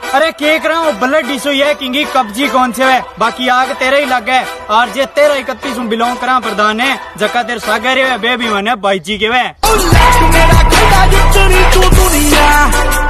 अरे केक रहा हूँ ब्लड डिसो ये किंगी कब्जी कौन से है बाकी आग तेरे ही लग है और जे तेरा 31 बिलोंग करा प्रधान है जका तेरे सागर है बेबी मन है भाई जी के वे।